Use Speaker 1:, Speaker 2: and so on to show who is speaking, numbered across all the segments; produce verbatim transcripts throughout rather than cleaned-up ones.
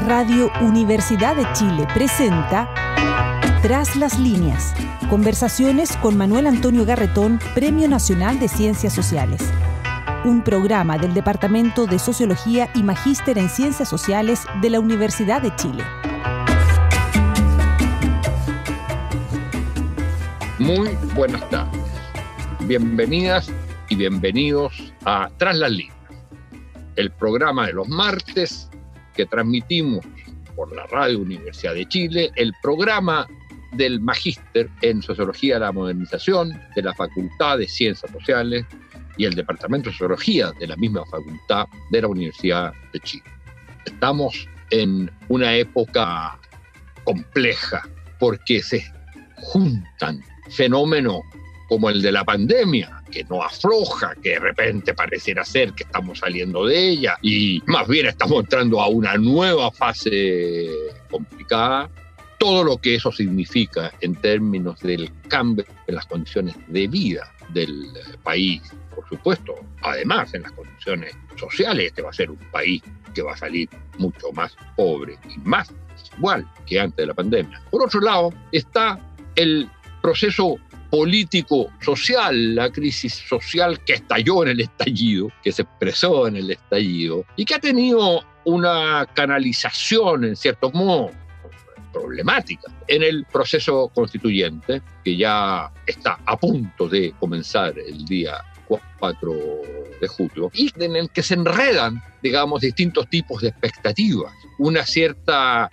Speaker 1: Radio Universidad de Chile presenta Tras las Líneas. Conversaciones con Manuel Antonio Garretón, Premio Nacional de Ciencias Sociales. Un programa del Departamento de Sociología y Magíster en Ciencias Sociales de la Universidad de Chile.
Speaker 2: Muy buenas tardes. Bienvenidas y bienvenidos a Tras las Líneas, el programa de los martes que transmitimos por la Radio Universidad de Chile, el programa del Magíster en Sociología de la Modernización de la Facultad de Ciencias Sociales y el Departamento de Sociología de la misma Facultad de la Universidad de Chile. Estamos en una época compleja porque se juntan fenómenos como el de la pandemia, que no afloja, que de repente pareciera ser que estamos saliendo de ella y más bien estamos entrando a una nueva fase complicada. Todo lo que eso significa en términos del cambio en las condiciones de vida del país, por supuesto, además en las condiciones sociales. Este va a ser un país que va a salir mucho más pobre y más desigual que antes de la pandemia. Por otro lado, está el proceso político-social, la crisis social que estalló en el estallido, que se expresó en el estallido y que ha tenido una canalización, en cierto modo, problemática en el proceso constituyente, que ya está a punto de comenzar el día cuatro de julio, y en el que se enredan, digamos, distintos tipos de expectativas, una cierta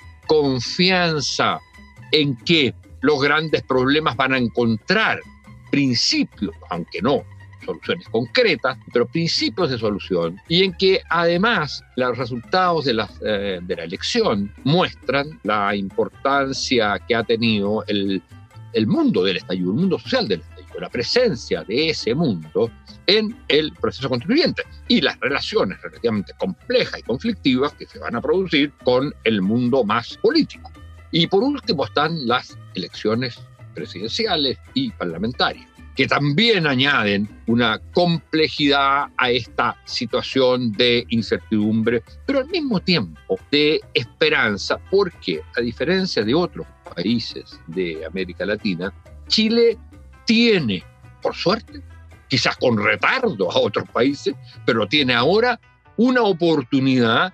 Speaker 2: confianza en que los grandes problemas van a encontrar principios, aunque no soluciones concretas, pero principios de solución, y en que además los resultados de la, eh, de la elección muestran la importancia que ha tenido el, el mundo del estallido, el mundo social del estallido, la presencia de ese mundo en el proceso constituyente y las relaciones relativamente complejas y conflictivas que se van a producir con el mundo más político. Y por último están las elecciones presidenciales y parlamentarias, que también añaden una complejidad a esta situación de incertidumbre, pero al mismo tiempo de esperanza, porque a diferencia de otros países de América Latina, Chile tiene, por suerte, quizás con retardo a otros países, pero tiene ahora una oportunidad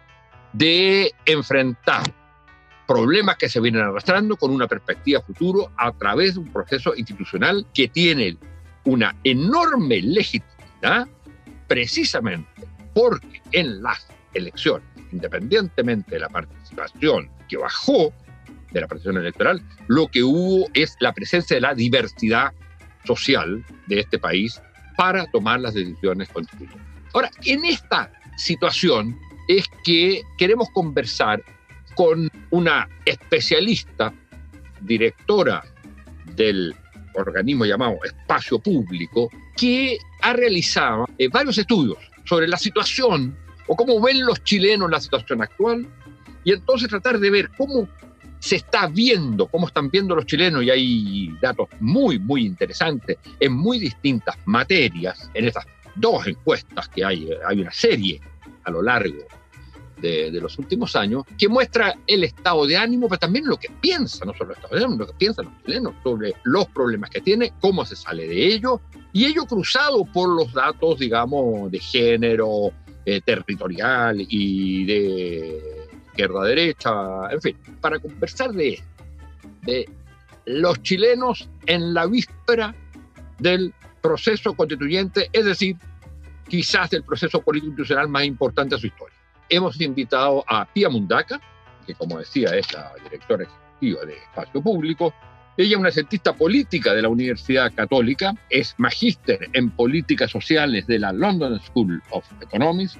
Speaker 2: de enfrentar problemas que se vienen arrastrando con una perspectiva futuro a través de un proceso institucional que tiene una enorme legitimidad precisamente porque en las elecciones, independientemente de la participación que bajó de la participación electoral, lo que hubo es la presencia de la diversidad social de este país para tomar las decisiones constitucionales. Ahora, en esta situación es que queremos conversar con una especialista, directora del organismo llamado Espacio Público, que ha realizado eh, varios estudios sobre la situación o cómo ven los chilenos la situación actual, y entonces tratar de ver cómo se está viendo, cómo están viendo los chilenos, y hay datos muy, muy interesantes en muy distintas materias, en estas dos encuestas que hay, hay una serie a lo largo De, de los últimos años, que muestra el estado de ánimo, pero también lo que piensan, no solo el estado de ánimo, lo que piensan los chilenos sobre los problemas que tiene, cómo se sale de ello, y ello cruzado por los datos, digamos, de género, eh, territorial y de izquierda-derecha, en fin, para conversar de esto, de los chilenos en la víspera del proceso constituyente, es decir, quizás del proceso político-institucional más importante de su historia. Hemos invitado a Pía Mundaca, que como decía es la directora ejecutiva de Espacio Público. Ella es una cientista política de la Universidad Católica, es magíster en políticas sociales de la London School of Economics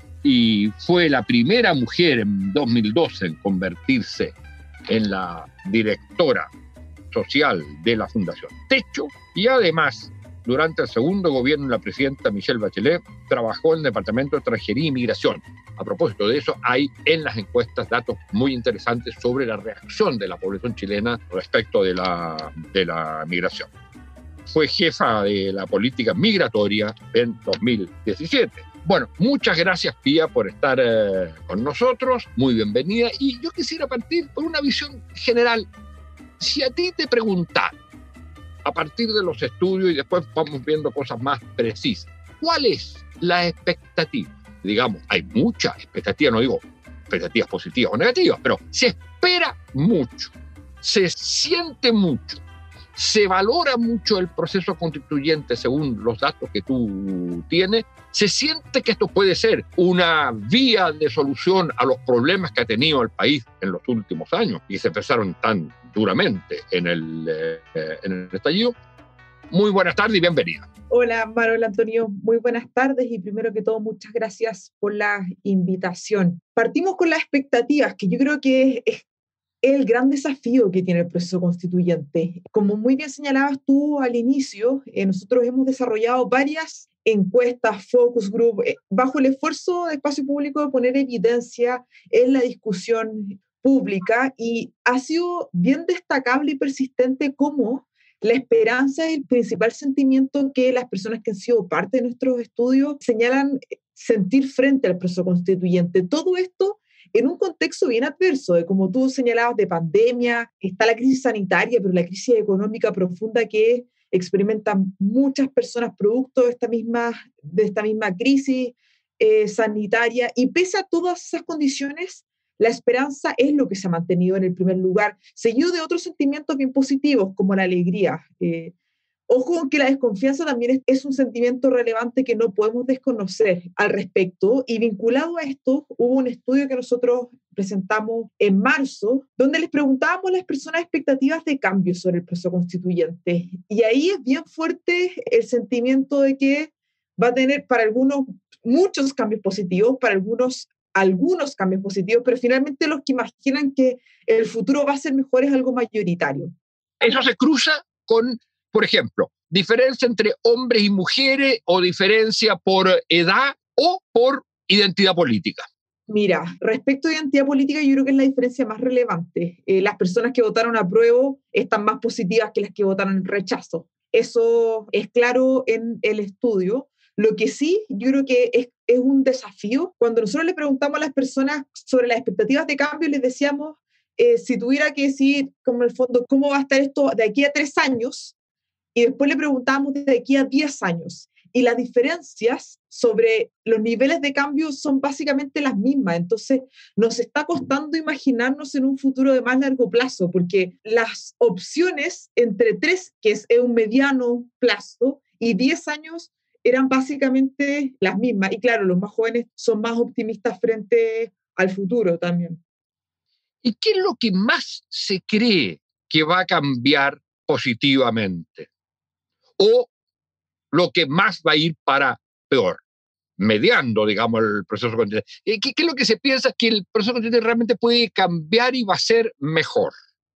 Speaker 2: y fue la primera mujer en dos mil doce en convertirse en la directora social de la Fundación Techo, y además durante el segundo gobierno de la presidenta Michelle Bachelet trabajó en el Departamento de Extranjería y Migración. A propósito de eso, hay en las encuestas datos muy interesantes sobre la reacción de la población chilena respecto de la, de la migración. Fue jefa de la política migratoria en dos mil diecisiete. Bueno, muchas gracias, Pía, por estar eh, con nosotros. Muy bienvenida. Y yo quisiera partir por una visión general. Si a ti te preguntan, a partir de los estudios, y después vamos viendo cosas más precisas, ¿cuál es la expectativa? Digamos, hay mucha expectativa, no digo expectativas positivas o negativas, pero se espera mucho, se siente mucho, se valora mucho el proceso constituyente según los datos que tú tienes, se siente que esto puede ser una vía de solución a los problemas que ha tenido el país en los últimos años y se empezaron tan duramente en el, eh, en el estallido. Muy buenas tardes y bienvenida.
Speaker 3: Hola, Manuel Antonio, muy buenas tardes y primero que todo muchas gracias por la invitación. Partimos con las expectativas, que yo creo que es el gran desafío que tiene el proceso constituyente. Como muy bien señalabas tú al inicio, eh, nosotros hemos desarrollado varias encuestas, focus group, eh, bajo el esfuerzo de Espacio Público de poner evidencia en la discusión pública, y ha sido bien destacable y persistente cómo la esperanza es el principal sentimiento que las personas que han sido parte de nuestros estudios señalan sentir frente al proceso constituyente. Todo esto en un contexto bien adverso, de, como tú señalabas, de pandemia, está la crisis sanitaria, pero la crisis económica profunda que experimentan muchas personas producto de esta misma, de esta misma crisis eh, sanitaria. Y pese a todas esas condiciones, la esperanza es lo que se ha mantenido en el primer lugar, seguido de otros sentimientos bien positivos, como la alegría. Eh, Ojo que la desconfianza también es, es un sentimiento relevante que no podemos desconocer al respecto, y vinculado a esto hubo un estudio que nosotros presentamos en marzo, donde les preguntábamos a las personas expectativas de cambio sobre el proceso constituyente, y ahí es bien fuerte el sentimiento de que va a tener para algunos muchos cambios positivos, para algunos algunos cambios positivos, pero finalmente los que imaginan que el futuro va a ser mejor es algo mayoritario.
Speaker 2: Eso se cruza con, por ejemplo, diferencia entre hombres y mujeres, o diferencia por edad o por identidad política.
Speaker 3: Mira, respecto a identidad política, yo creo que es la diferencia más relevante. Eh, las personas que votaron apruebo están más positivas que las que votaron en rechazo. Eso es claro en el estudio. Lo que sí, yo creo que es, es un desafío. Cuando nosotros le preguntamos a las personas sobre las expectativas de cambio, les decíamos, eh, si tuviera que decir, como en el fondo, cómo va a estar esto de aquí a tres años, y después le preguntamos de aquí a diez años. Y las diferencias sobre los niveles de cambio son básicamente las mismas. Entonces, nos está costando imaginarnos en un futuro de más largo plazo, porque las opciones entre tres, que es un mediano plazo, y diez años, eran básicamente las mismas. Y claro, los más jóvenes son más optimistas frente al futuro también.
Speaker 2: ¿Y qué es lo que más se cree que va a cambiar positivamente? ¿O lo que más va a ir para peor, mediando, digamos, el proceso constituyente? ¿Qué, qué es lo que se piensa que el proceso constituyente realmente puede cambiar y va a ser mejor?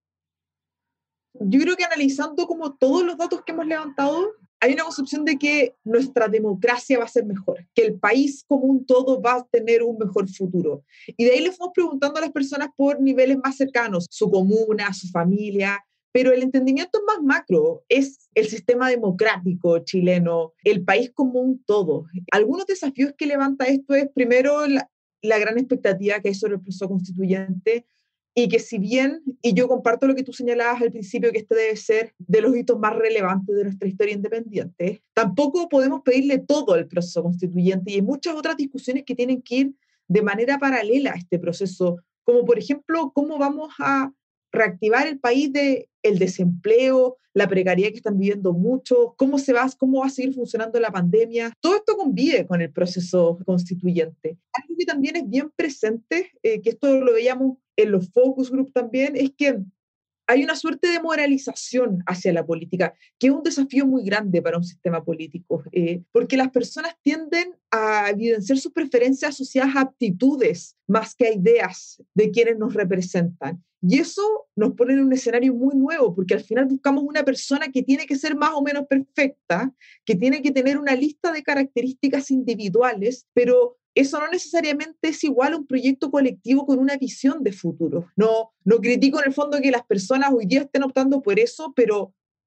Speaker 3: Yo creo que analizando como todos los datos que hemos levantado, hay una concepción de que nuestra democracia va a ser mejor, que el país como un todo va a tener un mejor futuro. Y de ahí le fuimos preguntando a las personas por niveles más cercanos, su comuna, su familia, pero el entendimiento más macro es el sistema democrático chileno, el país como un todo. Algunos desafíos que levanta esto es, primero, la, la gran expectativa que hay sobre el proceso constituyente, y que si bien, y yo comparto lo que tú señalabas al principio, que este debe ser de los hitos más relevantes de nuestra historia independiente, tampoco podemos pedirle todo al proceso constituyente, y hay muchas otras discusiones que tienen que ir de manera paralela a este proceso, como por ejemplo, cómo vamos a reactivar el país de el desempleo, la precariedad que están viviendo muchos, cómo se va, cómo va a seguir funcionando la pandemia. Todo esto convive con el proceso constituyente. Algo que también es bien presente, eh, que esto lo veíamos en los focus group también, es que hay una suerte de moralización hacia la política, que es un desafío muy grande para un sistema político, eh, porque las personas tienden a evidenciar sus preferencias asociadas a aptitudes más que a ideas de quienes nos representan. Y eso nos pone en un escenario muy nuevo, porque al final buscamos una persona que tiene que ser más o menos perfecta, que tiene que tener una lista de características individuales, pero eso no necesariamente es igual a un proyecto colectivo con una visión de futuro. No, no critico en el fondo que las personas hoy día estén optando por eso, pero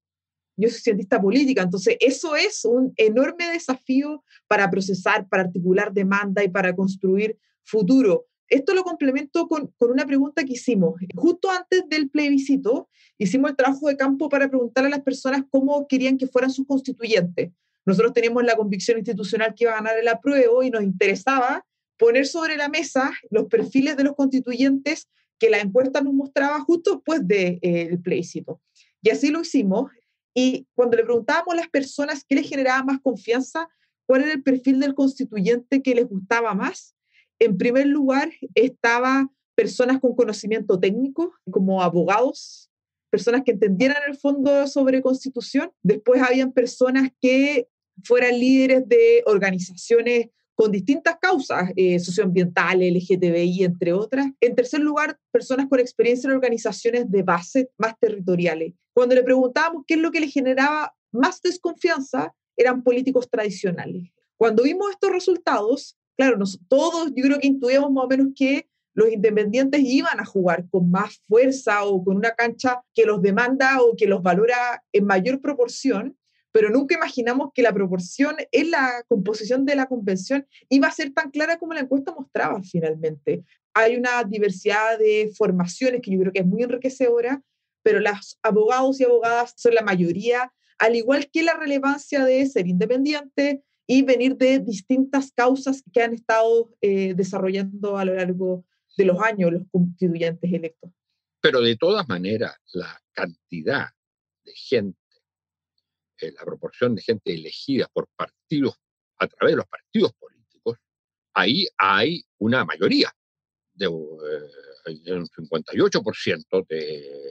Speaker 3: yo soy cientista política, entonces eso es un enorme desafío para procesar, para articular demanda y para construir futuro. Esto lo complemento con, con una pregunta que hicimos. Justo antes del plebiscito, hicimos el trabajo de campo para preguntar a las personas cómo querían que fueran sus constituyentes. Nosotros teníamos la convicción institucional que iba a ganar el apruebo y nos interesaba poner sobre la mesa los perfiles de los constituyentes que la encuesta nos mostraba justo después del de, eh, plebiscito. Y así lo hicimos. Y cuando le preguntábamos a las personas qué les generaba más confianza, cuál era el perfil del constituyente que les gustaba más, en primer lugar estaba personas con conocimiento técnico, como abogados, personas que entendieran el fondo sobre constitución. Después habían personas que fueran líderes de organizaciones con distintas causas, eh, socioambientales, L G T B I, entre otras. En tercer lugar, personas con experiencia en organizaciones de base más territoriales. Cuando le preguntábamos qué es lo que le generaba más desconfianza, eran políticos tradicionales. Cuando vimos estos resultados, claro, nos, todos yo creo que intuíamos más o menos que los independientes iban a jugar con más fuerza o con una cancha que los demanda o que los valora en mayor proporción, pero nunca imaginamos que la proporción en la composición de la convención iba a ser tan clara como la encuesta mostraba finalmente. Hay una diversidad de formaciones que yo creo que es muy enriquecedora, pero los abogados y abogadas son la mayoría, al igual que la relevancia de ser independiente y venir de distintas causas que han estado eh, desarrollando a lo largo de los años los constituyentes electos.
Speaker 2: Pero de todas maneras, la cantidad de gente, eh, la proporción de gente elegida por partidos, a través de los partidos políticos, ahí hay una mayoría, de, eh, un cincuenta y ocho por ciento de,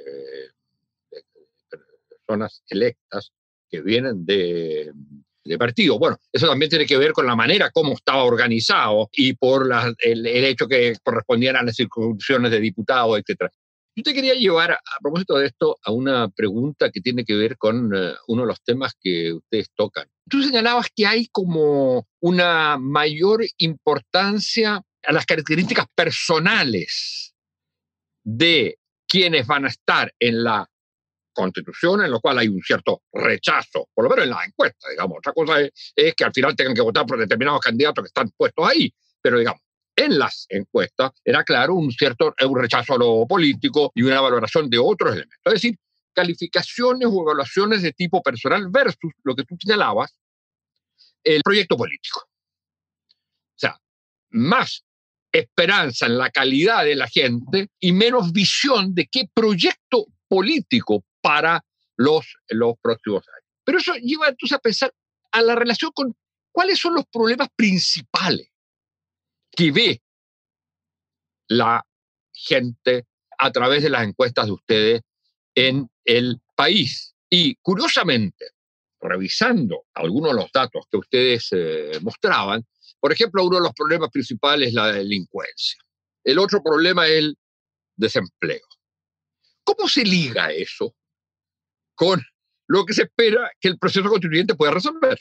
Speaker 2: de, de personas electas que vienen de, de partido. Bueno, eso también tiene que ver con la manera como estaba organizado y por la, el, el hecho que correspondían a las circunscripciones de diputados, etcétera. Yo te quería llevar, a, a propósito de esto, a una pregunta que tiene que ver con uh, uno de los temas que ustedes tocan. Tú señalabas que hay como una mayor importancia a las características personales de quienes van a estar en la Constitución, en lo cual hay un cierto rechazo, por lo menos en las encuestas, digamos. Otra cosa es, es que al final tengan que votar por determinados candidatos que están puestos ahí, pero digamos, en las encuestas era claro un cierto un rechazo a lo político y una valoración de otros elementos. Es decir, calificaciones o evaluaciones de tipo personal versus lo que tú señalabas, el proyecto político. O sea, más esperanza en la calidad de la gente y menos visión de qué proyecto político para los, los próximos años. Pero eso lleva entonces a pensar a la relación con cuáles son los problemas principales que ve la gente a través de las encuestas de ustedes en el país. Y curiosamente, revisando algunos de los datos que ustedes eh, mostraban, por ejemplo, uno de los problemas principales es la delincuencia. El otro problema es el desempleo. ¿Cómo se liga eso con lo que se espera que el proceso constituyente pueda resolver?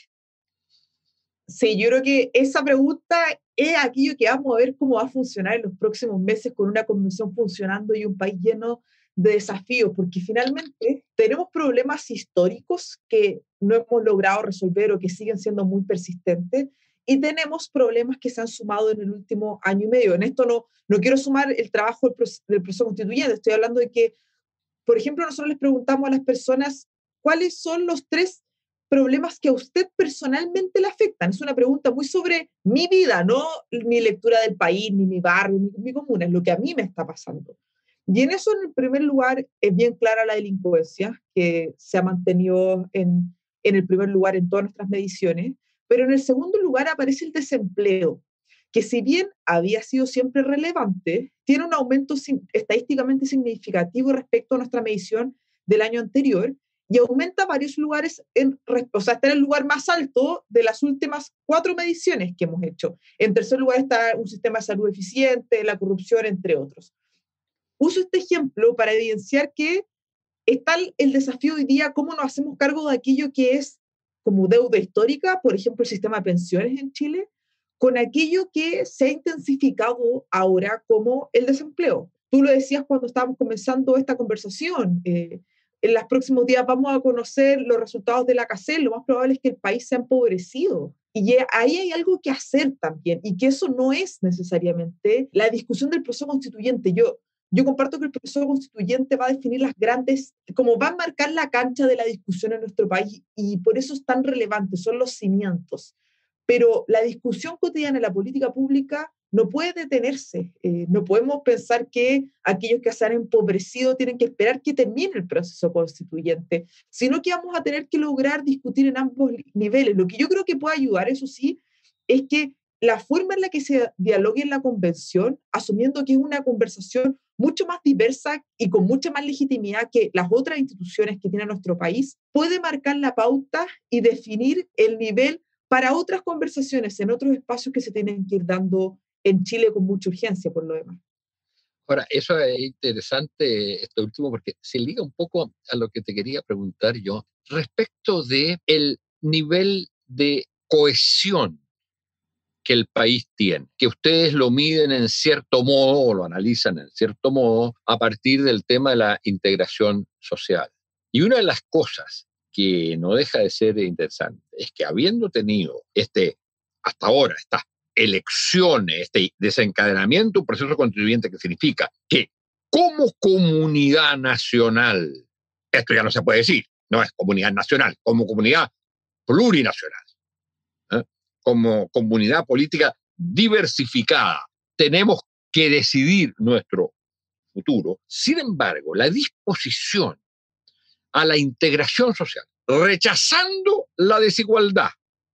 Speaker 3: Sí, yo creo que esa pregunta es aquello que vamos a ver cómo va a funcionar en los próximos meses con una convención funcionando y un país lleno de desafíos, porque finalmente tenemos problemas históricos que no hemos logrado resolver o que siguen siendo muy persistentes, y tenemos problemas que se han sumado en el último año y medio. En esto no, no quiero sumar el trabajo del proceso, del proceso constituyente, estoy hablando de que, por ejemplo, nosotros les preguntamos a las personas cuáles son los tres problemas que a usted personalmente le afectan. Es una pregunta muy sobre mi vida, no mi lectura del país, ni mi barrio, ni mi comuna, es lo que a mí me está pasando. Y en eso, en el primer lugar, es bien clara la delincuencia, que se ha mantenido en, en el primer lugar en todas nuestras mediciones, pero en el segundo lugar aparece el desempleo, que si bien había sido siempre relevante, tiene un aumento sin, estadísticamente significativo respecto a nuestra medición del año anterior, y aumenta varios lugares, en, o sea, está en el lugar más alto de las últimas cuatro mediciones que hemos hecho. En tercer lugar está un sistema de salud eficiente, la corrupción, entre otros. Uso este ejemplo para evidenciar que está el desafío hoy día, cómo nos hacemos cargo de aquello que es como deuda histórica, por ejemplo, el sistema de pensiones en Chile, con aquello que se ha intensificado ahora como el desempleo. Tú lo decías cuando estábamos comenzando esta conversación, eh, en los próximos días vamos a conocer los resultados de la C A C E L, lo más probable es que el país se ha empobrecido. Y ahí hay algo que hacer también, y que eso no es necesariamente la discusión del proceso constituyente. Yo, yo comparto que el proceso constituyente va a definir las grandes, como va a marcar la cancha de la discusión en nuestro país, y por eso es tan relevante, son los cimientos. Pero la discusión cotidiana en la política pública no puede detenerse. Eh, no podemos pensar que aquellos que se han empobrecido tienen que esperar que termine el proceso constituyente, sino que vamos a tener que lograr discutir en ambos niveles. Lo que yo creo que puede ayudar, eso sí, es que la forma en la que se dialogue en la convención, asumiendo que es una conversación mucho más diversa y con mucha más legitimidad que las otras instituciones que tiene nuestro país, puede marcar la pauta y definir el nivel para otras conversaciones en otros espacios que se tienen que ir dando en Chile con mucha urgencia, por lo demás.
Speaker 2: Ahora, eso es interesante, esto último, porque se liga un poco a lo que te quería preguntar yo respecto de el nivel de cohesión que el país tiene, que ustedes lo miden en cierto modo o lo analizan en cierto modo a partir del tema de la integración social. Y una de las cosas que no deja de ser interesante es que habiendo tenido este, hasta ahora, estas elecciones, este desencadenamiento, un proceso constituyente que significa que como comunidad nacional, esto ya no se puede decir, no es comunidad nacional, como comunidad plurinacional, ¿eh? Como comunidad política diversificada, tenemos que decidir nuestro futuro. Sin embargo, la disposición a la integración social, rechazando la desigualdad,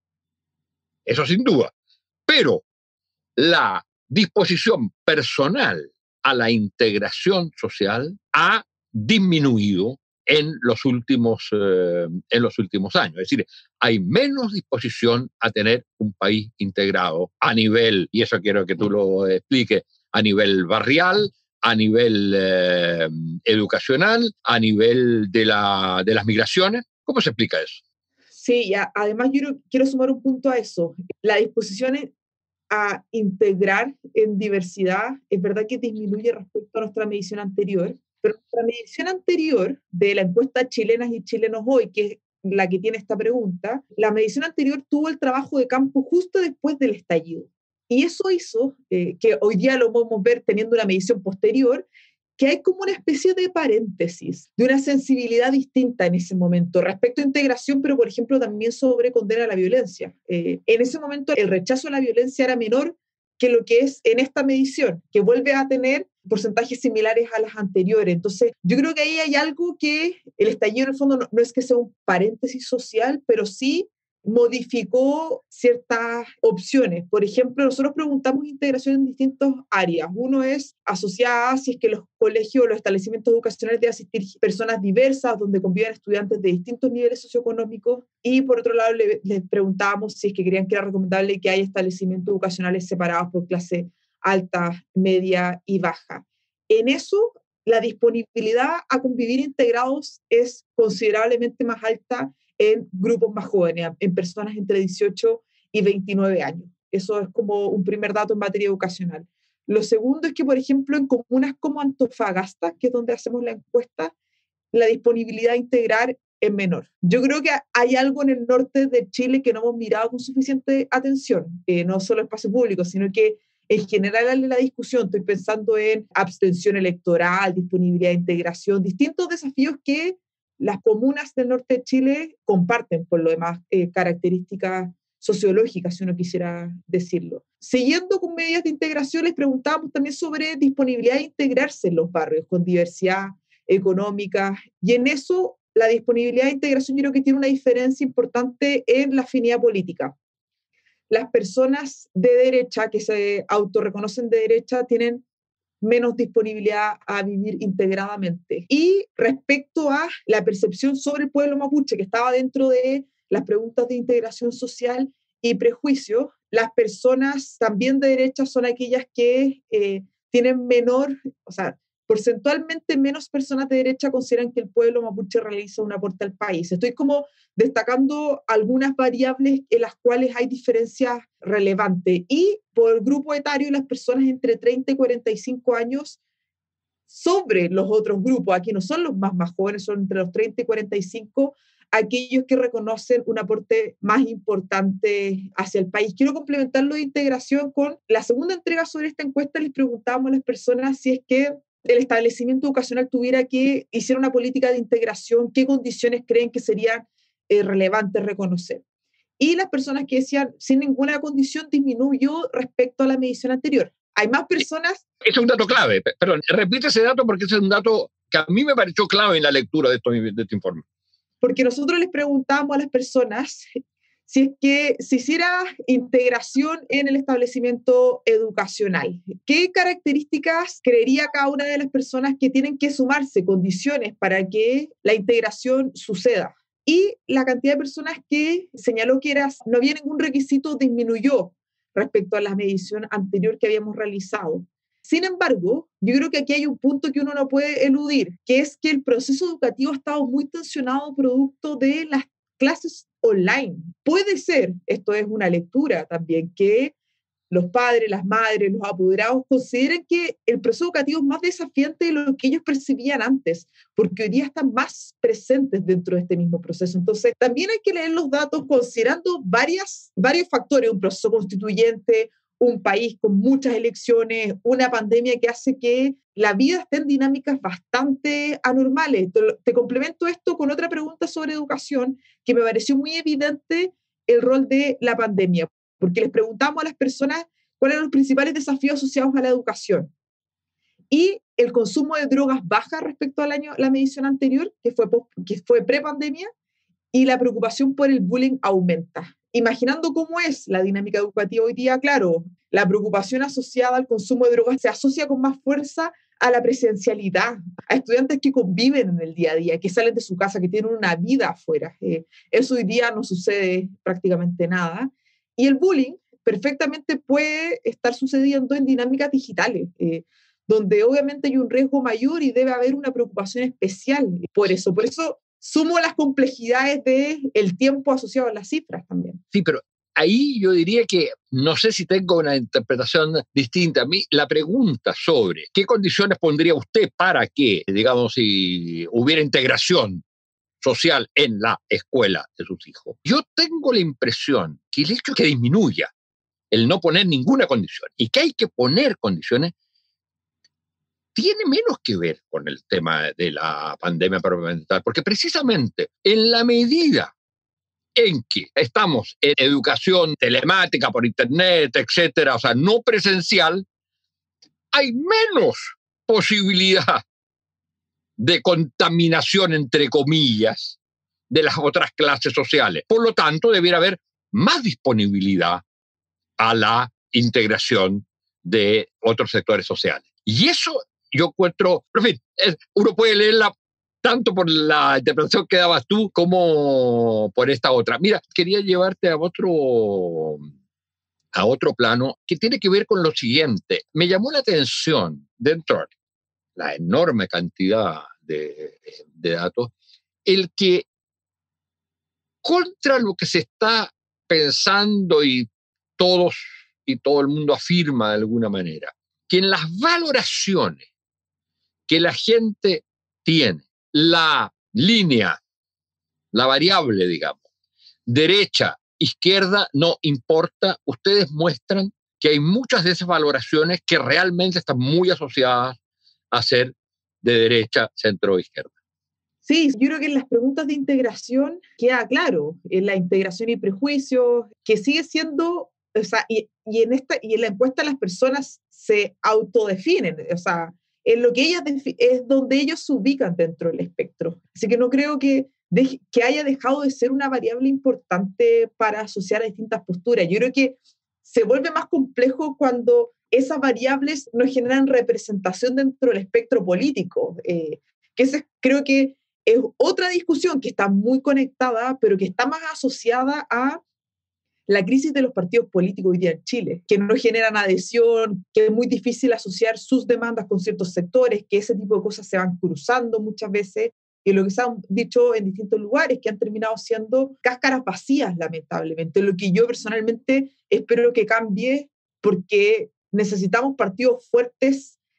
Speaker 2: eso sin duda, pero la disposición personal a la integración social ha disminuido en los últimos, eh, en los últimos años. Es decir, hay menos disposición a tener un país integrado a nivel, y eso quiero que tú lo expliques, a nivel barrial, a nivel eh, educacional, a nivel de, la, de las migraciones. ¿Cómo se explica eso?
Speaker 3: Sí, ya, además yo quiero sumar un punto a eso. La disposición a integrar en diversidad es verdad que disminuye respecto a nuestra medición anterior, pero nuestra medición anterior de la encuesta Chilenas y Chilenos Hoy, que es la que tiene esta pregunta, la medición anterior tuvo el trabajo de campo justo después del estallido. Y eso hizo eh, que hoy día lo podemos ver teniendo una medición posterior, que hay como una especie de paréntesis, de una sensibilidad distinta en ese momento respecto a integración, pero por ejemplo también sobre condena a la violencia. Eh, en ese momento el rechazo a la violencia era menor que lo que es en esta medición, que vuelve a tener porcentajes similares a las anteriores. Entonces, yo creo que ahí hay algo que el estallido en el fondo no, no es que sea un paréntesis social, pero sí modificó ciertas opciones. Por ejemplo, nosotros preguntamos integración en distintas áreas. Uno es asociada a si es que los colegios o los establecimientos educacionales deben asistir personas diversas, donde conviven estudiantes de distintos niveles socioeconómicos. Y por otro lado, les le preguntábamos si es que creían que era recomendable que haya establecimientos educacionales separados por clase alta, media y baja. En eso, la disponibilidad a convivir integrados es considerablemente más alta en grupos más jóvenes, en personas entre dieciocho y veintinueve años. Eso es como un primer dato en materia educacional. Lo segundo es que, por ejemplo, en comunas como Antofagasta, que es donde hacemos la encuesta, la disponibilidad a integrar es menor. Yo creo que hay algo en el norte de Chile que no hemos mirado con suficiente atención, eh, no solo el espacio público, sino que en general en la discusión estoy pensando en abstención electoral, disponibilidad de integración, distintos desafíos que las comunas del norte de Chile comparten, por lo demás, eh, características sociológicas, si uno quisiera decirlo. Siguiendo con medidas de integración, les preguntábamos también sobre disponibilidad de integrarse en los barrios con diversidad económica, y en eso la disponibilidad de integración yo creo que tiene una diferencia importante en la afinidad política. Las personas de derecha que se autorreconocen de derecha tienen menos disponibilidad a vivir integradamente. Y respecto a la percepción sobre el pueblo mapuche, que estaba dentro de las preguntas de integración social y prejuicio, las personas también de derecha son aquellas que eh, tienen menor, o sea, porcentualmente menos personas de derecha consideran que el pueblo mapuche realiza un aporte al país. Estoy como destacando algunas variables en las cuales hay diferencias relevantes. Y por grupo etario, las personas entre treinta y cuarenta y cinco años sobre los otros grupos. Aquí no son los más, más jóvenes, son entre los treinta y cuarenta y cinco, aquellos que reconocen un aporte más importante hacia el país. Quiero complementarlo de integración con la segunda entrega sobre esta encuesta. Les preguntábamos a las personas si es que el establecimiento educacional tuviera que hacer una política de integración, qué condiciones creen que serían eh, relevantes reconocer. Y las personas que decían sin ninguna condición disminuyó respecto a la medición anterior. Hay más personas...
Speaker 2: Ese es un dato clave. Perdón, repite ese dato porque ese es un dato que a mí me pareció clave en la lectura de, esto, de este informe.
Speaker 3: Porque nosotros les preguntamos a las personas si es que se hiciera integración en el establecimiento educacional. ¿Qué características creería cada una de las personas que tienen que sumarse, condiciones para que la integración suceda? Y la cantidad de personas que señaló que era, no había ningún requisito disminuyó respecto a la medición anterior que habíamos realizado. Sin embargo, yo creo que aquí hay un punto que uno no puede eludir, que es que el proceso educativo ha estado muy tensionado producto de las clases online. Puede ser, esto es una lectura también, que los padres, las madres, los apoderados consideren que el proceso educativo es más desafiante de lo que ellos percibían antes, porque hoy día están más presentes dentro de este mismo proceso. Entonces, también hay que leer los datos considerando varias, varios factores, un proceso constituyente, un país con muchas elecciones, una pandemia que hace que la vida esté en dinámicas bastante anormales. Te, te complemento esto con otra pregunta sobre educación que me pareció muy evidente el rol de la pandemia, porque les preguntamos a las personas cuáles eran los principales desafíos asociados a la educación. Y el consumo de drogas baja respecto al año, la medición anterior, que fue, que fue pre-pandemia, y la preocupación por el bullying aumenta. Imaginando cómo es la dinámica educativa hoy día, claro, la preocupación asociada al consumo de drogas se asocia con más fuerza a la presencialidad, a estudiantes que conviven en el día a día, que salen de su casa, que tienen una vida afuera. Eh, eso hoy día no sucede prácticamente nada. Y el bullying perfectamente puede estar sucediendo en dinámicas digitales, eh, donde obviamente hay un riesgo mayor y debe haber una preocupación especial por eso. Por eso sumo las complejidades del tiempo asociado a las cifras también.
Speaker 2: Sí, pero ahí yo diría que no sé si tengo una interpretación distinta. A mí la pregunta sobre qué condiciones pondría usted para que, digamos, si hubiera integración social en la escuela de sus hijos. Yo tengo la impresión que el hecho de que disminuya el no poner ninguna condición y que hay que poner condiciones tiene menos que ver con el tema de la pandemia propiamente tal, porque precisamente en la medida en que estamos en educación telemática, por internet, etcétera, o sea, no presencial, hay menos posibilidad de contaminación, entre comillas, de las otras clases sociales. Por lo tanto, debiera haber más disponibilidad a la integración de otros sectores sociales. Y eso yo encuentro, en fin, es, uno puede leerla tanto por la interpretación que dabas tú como por esta otra. Mira, quería llevarte a otro, a otro plano que tiene que ver con lo siguiente. Me llamó la atención, dentro de la enorme cantidad de, de datos, el que contra lo que se está pensando y todos y todo el mundo afirma de alguna manera, que en las valoraciones que la gente tiene, la línea, la variable, digamos, derecha, izquierda, no importa, ustedes muestran que hay muchas de esas valoraciones que realmente están muy asociadas a ser de derecha, centro o izquierda.
Speaker 3: Sí, yo creo que en las preguntas de integración queda claro, en la integración y prejuicios, que sigue siendo, o sea, y, y, en esta, y en la encuesta las personas se autodefinen, o sea, en lo que ellas es donde ellos se ubican dentro del espectro. Así que no creo que, de, que haya dejado de ser una variable importante para asociar a distintas posturas. Yo creo que se vuelve más complejo cuando esas variables no generan representación dentro del espectro político, eh, que ese, creo que es otra discusión que está muy conectada, pero que está más asociada a la crisis de los partidos políticos hoy día en Chile, que no generan adhesión, que es muy difícil asociar sus demandas con ciertos sectores, que ese tipo de cosas se van cruzando muchas veces, y lo que se han dicho en distintos lugares, que han terminado siendo cáscaras vacías, lamentablemente. Lo que yo personalmente espero que cambie, porque necesitamos partidos fuertes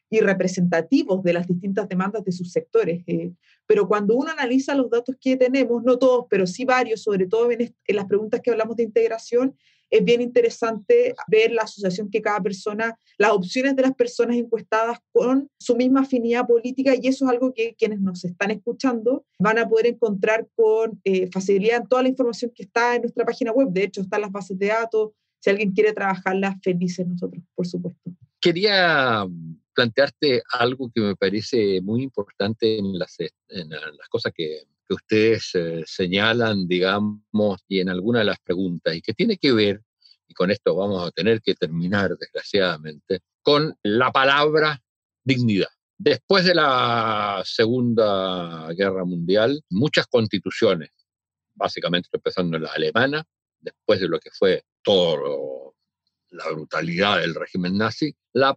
Speaker 3: y representativos de las distintas demandas de sus sectores. Eh, pero cuando uno analiza los datos que tenemos, no todos, pero sí varios, sobre todo en, en las preguntas que hablamos de integración, es bien interesante ver la asociación que cada persona, las opciones de las personas encuestadas con su misma afinidad política, y eso es algo que quienes nos están escuchando van a poder encontrar con eh, facilidad en toda la información que está en nuestra página web. De hecho, están las bases de datos. Si alguien quiere trabajarlas, felices nosotros, por supuesto.
Speaker 2: Quería plantearte algo que me parece muy importante en las, en las cosas que, que ustedes eh, señalan, digamos, y en algunas de las preguntas, y que tiene que ver, y con esto vamos a tener que terminar, desgraciadamente, con la palabra dignidad. Después de la Segunda Guerra Mundial, muchas constituciones, básicamente empezando en la alemana, después de lo que fue todo la brutalidad del régimen nazi, la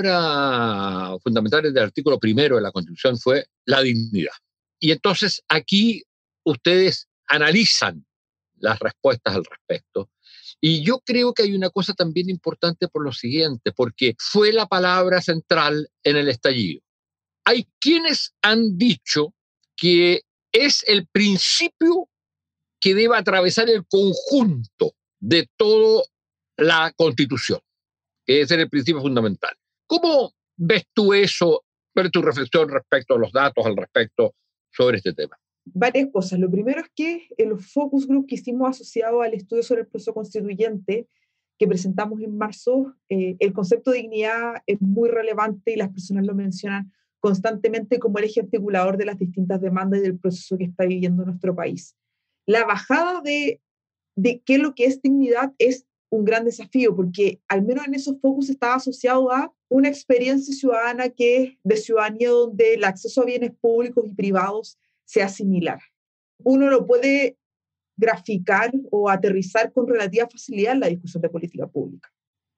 Speaker 2: palabra fundamental del artículo primero de la Constitución fue la dignidad. Y entonces aquí ustedes analizan las respuestas al respecto. Y yo creo que hay una cosa también importante por lo siguiente, porque fue la palabra central en el estallido. Hay quienes han dicho que es el principio que debe atravesar el conjunto de toda la Constitución, que es el principio fundamental. ¿Cómo ves tú eso? ¿Cuál es tu reflexión respecto a los datos al respecto sobre este tema?
Speaker 3: Varias cosas. Lo primero es que en los focus group que hicimos asociados al estudio sobre el proceso constituyente que presentamos en marzo, eh, el concepto de dignidad es muy relevante y las personas lo mencionan constantemente como el eje articulador de las distintas demandas y del proceso que está viviendo nuestro país. La bajada de, de qué es lo que es dignidad es un gran desafío, porque al menos en esos focus estaba asociado a una experiencia ciudadana que de ciudadanía donde el acceso a bienes públicos y privados sea similar. Uno lo puede graficar o aterrizar con relativa facilidad en la discusión de política pública.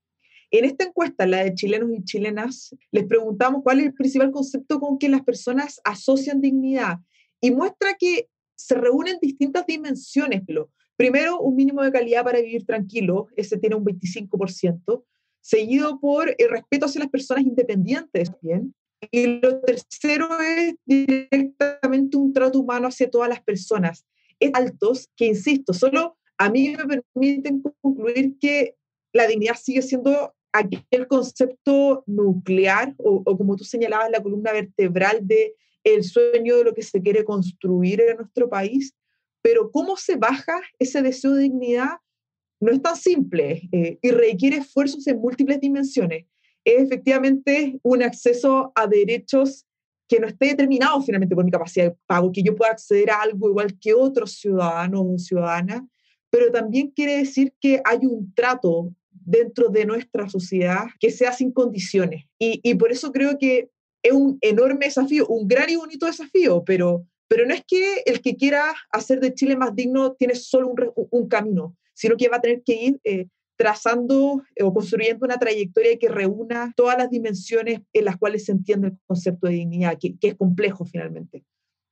Speaker 3: En esta encuesta, la de chilenos y chilenas, les preguntamos cuál es el principal concepto con que las personas asocian dignidad, y muestra que se reúnen distintas dimensiones. Primero, un mínimo de calidad para vivir tranquilo, ese tiene un veinticinco por ciento, seguido por el respeto hacia las personas independientes, ¿bien? Y lo tercero es directamente un trato humano hacia todas las personas. Es altos que, insisto, solo a mí me permiten concluir que la dignidad sigue siendo aquel concepto nuclear, o, o como tú señalabas, la columna vertebral de el sueño de lo que se quiere construir en nuestro país. Pero cómo se baja ese deseo de dignidad no es tan simple eh, y requiere esfuerzos en múltiples dimensiones. Es efectivamente un acceso a derechos que no esté determinado finalmente por mi capacidad de pago, que yo pueda acceder a algo igual que otros ciudadanos o ciudadanas, pero también quiere decir que hay un trato dentro de nuestra sociedad que sea sin condiciones. Y, y por eso creo que es un enorme desafío, un gran y bonito desafío, pero, pero no es que el que quiera hacer de Chile más digno tiene solo un, un camino, sino que va a tener que ir eh, trazando eh, o construyendo una trayectoria que reúna todas las dimensiones en las cuales se entiende el concepto de dignidad, que, que es complejo finalmente.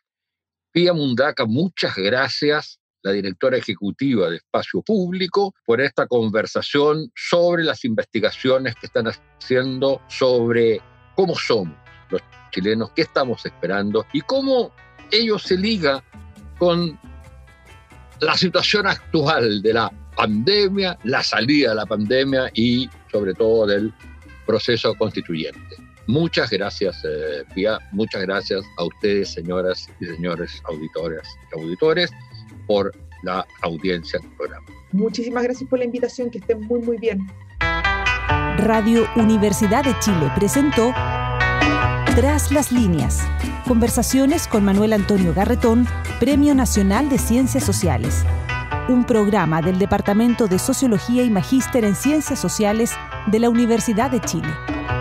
Speaker 2: Pía Mundaca, muchas gracias, la directora ejecutiva de Espacio Público, por esta conversación sobre las investigaciones que están haciendo sobre cómo somos los chilenos, qué estamos esperando y cómo ello se liga con la situación actual de la pandemia, la salida de la pandemia y sobre todo del proceso constituyente. Muchas gracias, eh, Pía, muchas gracias a ustedes, señoras y señores auditoras y auditores, por la audiencia del programa.
Speaker 3: Muchísimas gracias por la invitación, que estén muy, muy bien.
Speaker 1: Radio Universidad de Chile presentó Tras las líneas. Conversaciones con Manuel Antonio Garretón, Premio Nacional de Ciencias Sociales. Un programa del Departamento de Sociología y Magíster en Ciencias Sociales de la Universidad de Chile.